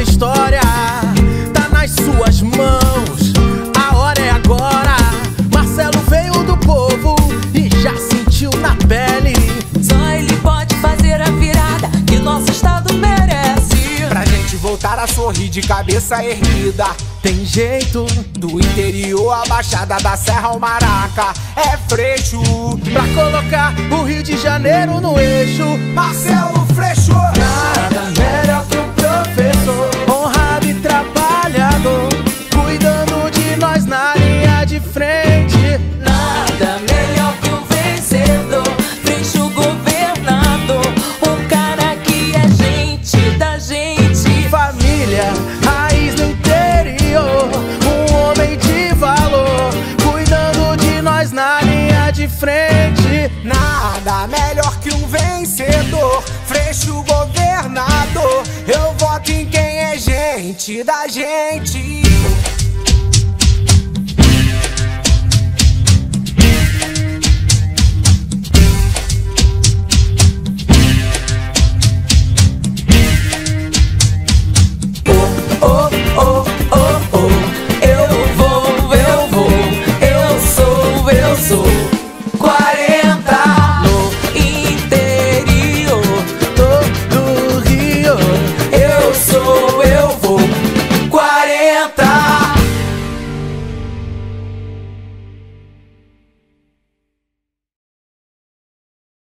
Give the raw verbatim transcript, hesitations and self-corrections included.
história tá nas suas mãos. A hora é agora. Marcelo veio do povo e já sentiu na pele. Só ele pode fazer a virada que nosso estado merece, pra gente voltar a sorrir de cabeça erguida. Tem jeito do interior, a Baixada da Serra ao Maraca é Freixo, pra colocar o Rio de Janeiro no eixo. Marcelo Freixo. Nada melhor que um professor honrado e trabalhador, cuidando de nós na linha de frente. Nada melhor que um vencedor, Freixo governador, um cara que é gente da gente. Família, raiz do interior, um homem de valor, cuidando de nós na linha de frente. Nada melhor que um vencedor, Freixo governador. Eu voto em quem é gente da gente.